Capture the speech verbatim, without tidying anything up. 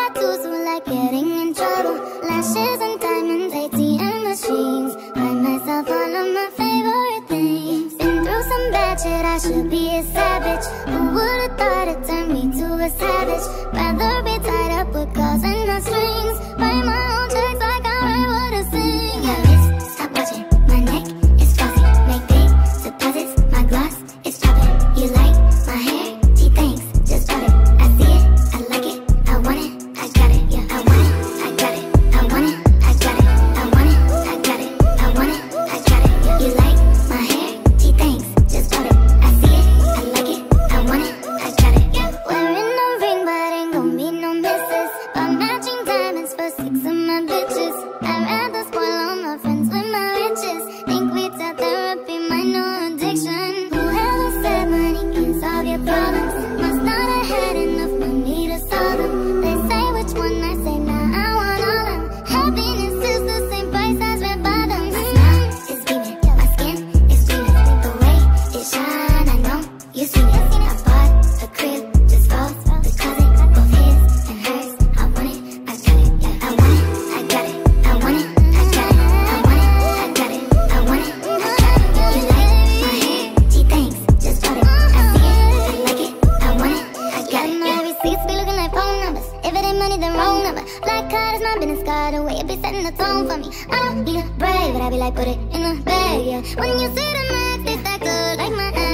tattoos who like getting in trouble. Lashes and diamonds, A T M machines. Buy myself all of my favorite things. Been through some bad shit, I should be a savage. Who would've thought it turned me to a savage? Rather be tied up with calls and not strings. Write my own checks like I write what I sing. My wrist, stop watching, my neck is glossy. Make big deposits, my gloss is popping. You like my hair? Gee, thanks, just bought it. I see it, I like it, I want it, I got it. Yeah, I want it, I got it, I want it, I got it. I want it, I got it, I want it, I got it. Yeah, you like my hair? Gee, thanks, just bought it. I see it, I like it, I want it, I got it. Yeah, wearing no ring, but ain't gon' meet no misses. Bought matching diamonds for six of my bitches. I'd rather spoil all my friends with my riches. Think we tell therapy, my no addiction. Whoever said money can solve your problems must not have had enough money to solve them. They say which one, I say nah, I want all them. Happiness is the same price as red bottoms. My smile is beaming, my skin is gleaming. The way it shine, I know you see it. I bought a crib just for the closet, both his and hers. I want it, I got it. Yeah, I want it, I got it. I want it, I got it. I want it, I got it. I want it, I got it. You like my hair? Gee, thanks, just bought it. I see it, I like it. I want it, I got it. My receipts be looking like phone numbers. If it ain't money, then wrong number. Black card is my business card. The way it be setting the tone for me. I don't need a brave, but I be like, put it in the bag, yeah. When you see the max, they stack up like my ass.